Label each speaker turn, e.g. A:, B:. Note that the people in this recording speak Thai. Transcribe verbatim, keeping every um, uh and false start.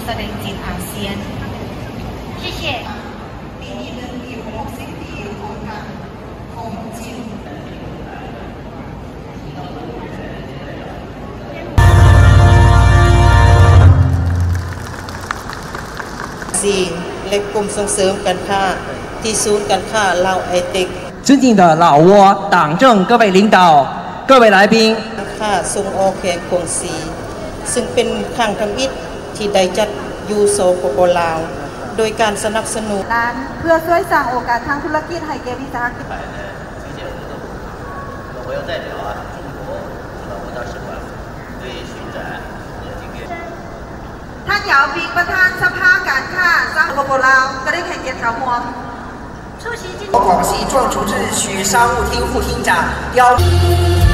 A: แสดงจีนอาเซียน谢谢ปีนี้เดือนปีหกสิบปีของการของจีนสี่และกลุ่มส่งเสริมการค้าที่ศูนย์การค้าลาวไอเทค
B: 尊敬的老挝党政各位领导、各位来宾，
A: ค่าส่งออกแห่งกรุงศรีซึ่งเป็นครั้งทำอิฐที่ได้จัดยูโซโปโปลาวโดยการสนับสนุน
C: ร้านเพื่อช่วยสร้างโอกาสทางธุรกิจให้แก่วิสาหกิจ
D: 我要代表啊中国老挝大使馆对巡展和经验。
C: ท่านเหยาปิงประธานสภาการค้าสปปลาวก็ได้แข่งเกียรติขาวมวง
E: 广西壮族自治区商务厅副厅长邀。